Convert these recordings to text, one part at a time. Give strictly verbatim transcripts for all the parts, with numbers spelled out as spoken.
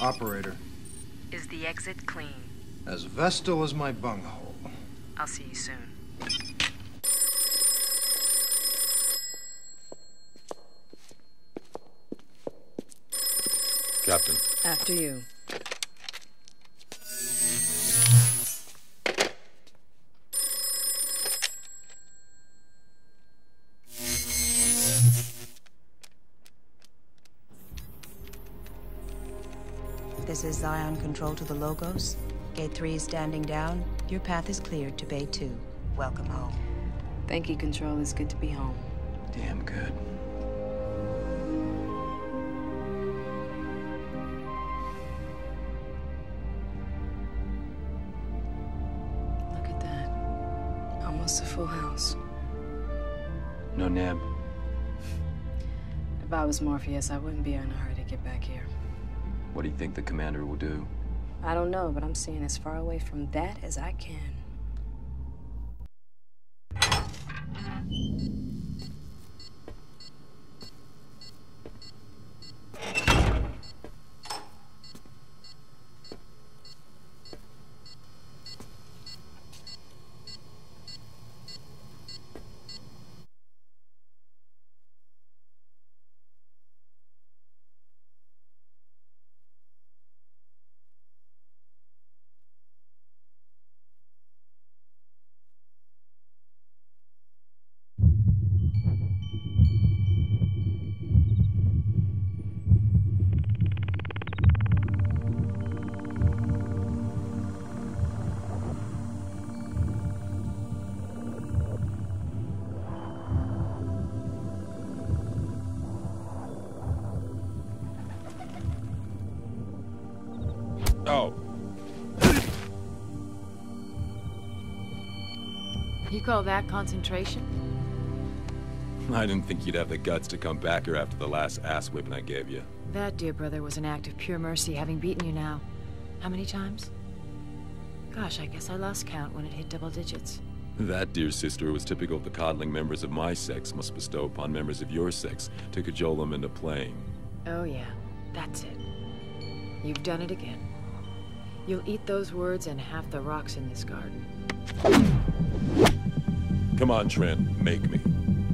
Operator. Is the exit clean? As vestal as my bunghole. I'll see you soon. Captain. After you. This is Zion Control to the Logos. Gate three is standing down. Your path is cleared to Bay two. Welcome home. Thank you, Control. It's good to be home. Damn good. Look at that. Almost a full house. No nab. If I was Morpheus, I wouldn't be in a hurry to get back here. What do you think the commander will do? I don't know, but I'm staying as far away from that as I can. Oh. You call that concentration? I didn't think you'd have the guts to come back here after the last ass whipping I gave you. That, dear brother, was an act of pure mercy, having beaten you now. How many times? Gosh, I guess I lost count when it hit double digits. That, dear sister, was typical of the coddling members of my sex must bestow upon members of your sex to cajole them into playing. Oh yeah, that's it. You've done it again. You'll eat those words and half the rocks in this garden. Come on, Trent, make me.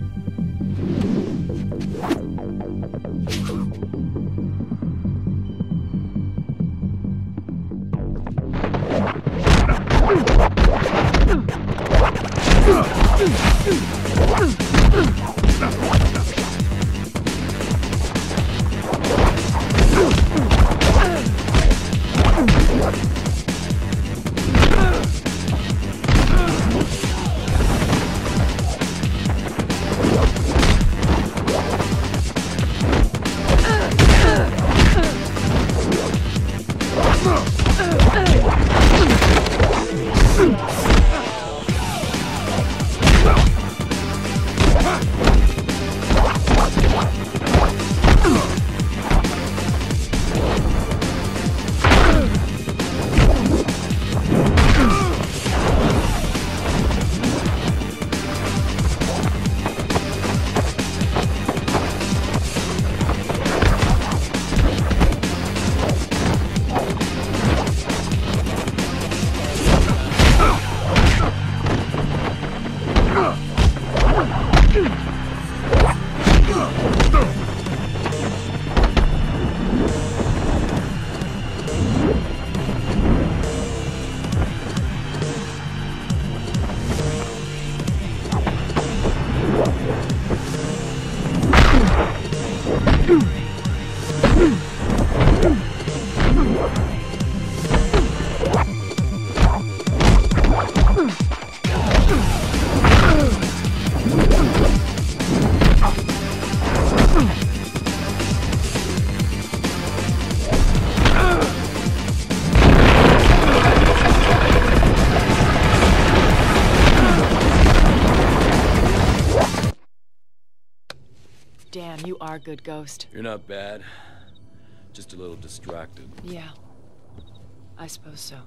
Damn, you are good, Ghost. You're not bad. Just a little distracted. Yeah. I suppose so.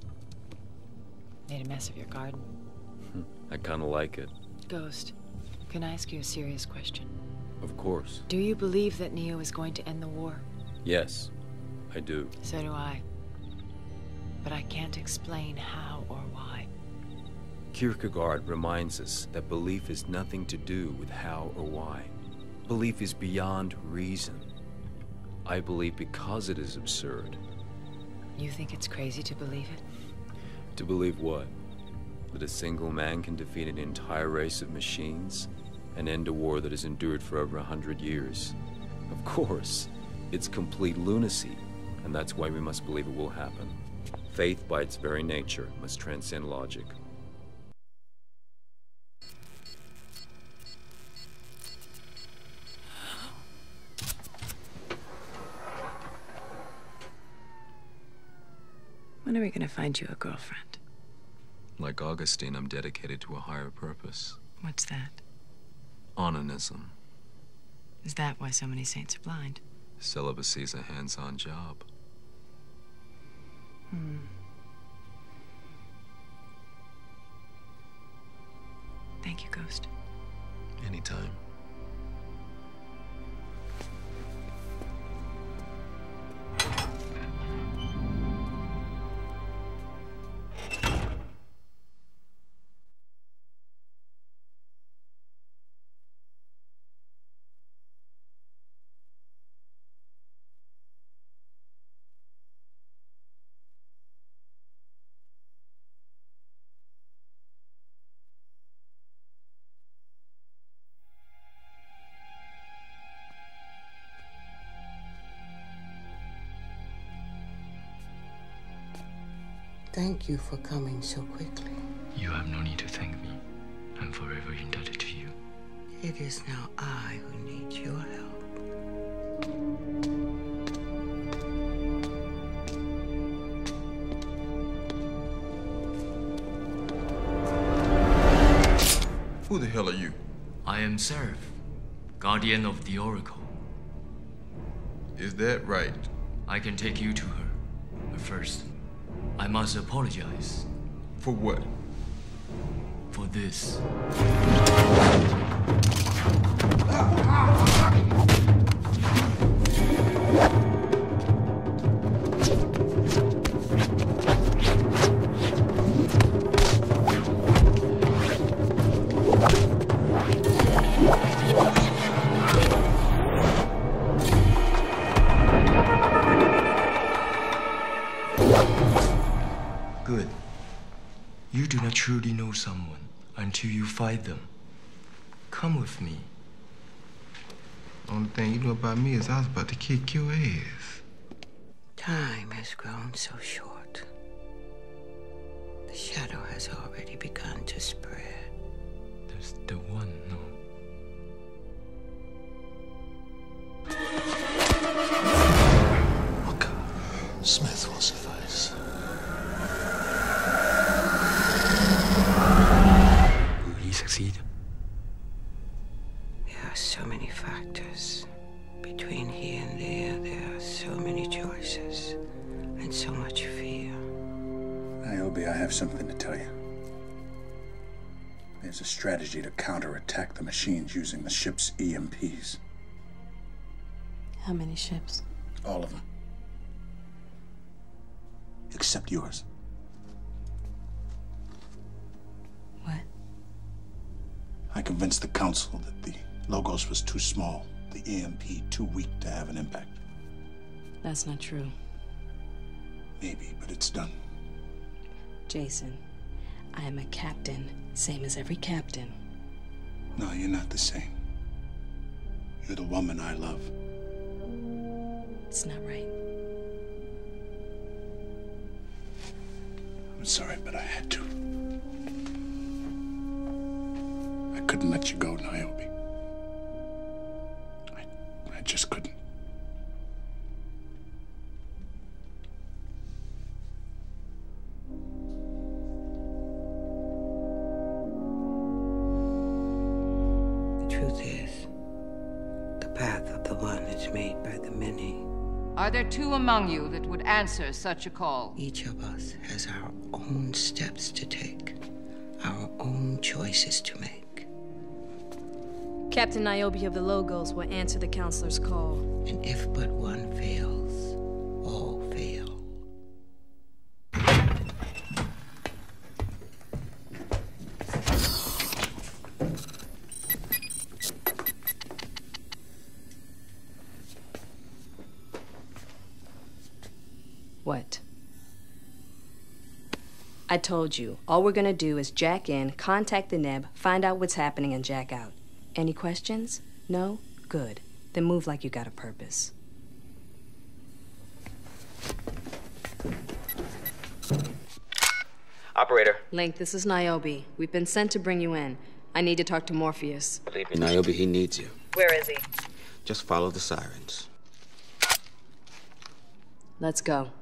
Made a mess of your garden. I kinda like it. Ghost, can I ask you a serious question? Of course. Do you believe that Neo is going to end the war? Yes. I do. So do I. But I can't explain how or why. Kierkegaard reminds us that belief has nothing to do with how or why. Belief is beyond reason. I believe because it is absurd. You think it's crazy to believe it? To believe what? That a single man can defeat an entire race of machines? And end a war that has endured for over a hundred years? Of course. It's complete lunacy, and that's why we must believe it will happen. Faith, by its very nature, must transcend logic. When are we gonna find you a girlfriend? Like Augustine, I'm dedicated to a higher purpose. What's that? Onanism. Is that why so many saints are blind? Celibacy is a hands-on job. Hmm. Thank you, Ghost. Anytime. Thank you for coming so quickly. You have no need to thank me. I'm forever indebted to you. It is now I who need your help. Who the hell are you? I am Seraph, guardian of the Oracle. Is that right? I can take you to her. But first, I must apologize. For what? For this. Good. You do not truly know someone until you fight them. Come with me. Only thing you know about me is I was about to kick your ass. Time has grown so short. The shadow has already begun to spread. There's the one, no? Look, Smith will suffice. Will he succeed? There are so many factors. Between here and there, there are so many choices. And so much fear. Niobe, I have something to tell you. There's a strategy to counterattack the machines using the ship's E M Ps. How many ships? All of them. Except yours. What? I convinced the council that the Logos was too small, the E M P too weak to have an impact. That's not true. Maybe, but it's done. Jason, I am a captain, same as every captain. No, you're not the same. You're the woman I love. It's not right. I'm sorry, but I had to. I couldn't let you go, Niobe. I, I just couldn't. The truth is, the path of the one is made by the many. Are there two among you that would answer such a call? Each of us has our own steps to take, our own choices to make. Captain Niobe of the Logos will answer the counselor's call. And if but one fails, all I told you, all we're gonna do is jack in, contact the Neb, find out what's happening, and jack out. Any questions? No? Good. Then move like you got a purpose. Operator. Link, this is Niobe. We've been sent to bring you in. I need to talk to Morpheus. Believe me, Niobe, he needs you. Where is he? Just follow the sirens. Let's go.